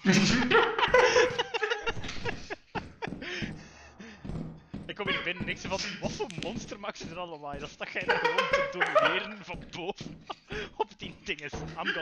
Ik kom hier binnen en ik zei van, wat voor monster maakt ze er allemaal? Dat sta jij daar gewoon te domineren van boven op die dinges.